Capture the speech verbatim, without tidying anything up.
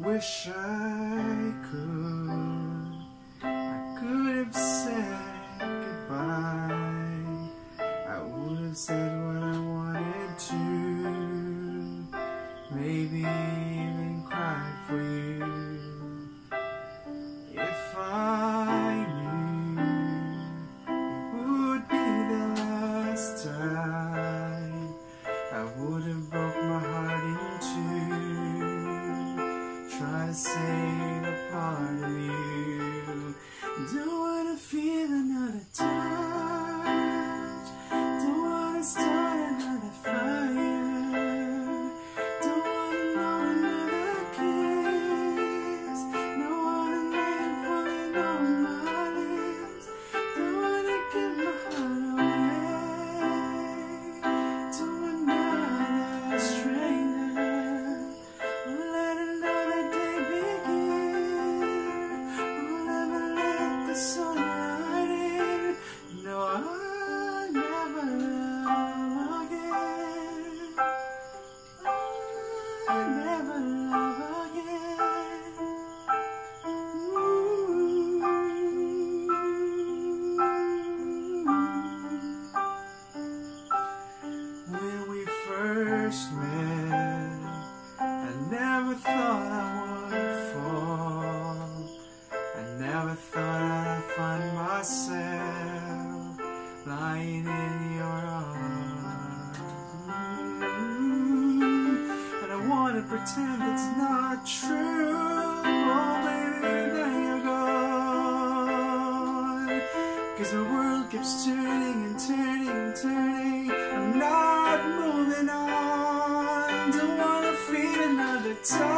wish I could, I could have said goodbye. I would have said what I wanted to, maybe even cried for you. If I knew it would be the last time, I would have broke my heart in two, try to save a part of you. Don't wanna feel another touch, don't wanna start another fire, don't wanna know another kiss, don't wanna name falling on my lips, don't wanna give my heart away to another stranger. Let another day begin, never let the sunlight in. No, I'll never love again, I'll never love again. Ooh. When we first met, I never thought I would fall, I never thought I'd find myself lying in your arms. Mm. And I wanna pretend it's not true, oh baby, now you're gone, 'cause the world keeps turning and turning and turning, I'm not moving on. Don't wanna feel another time,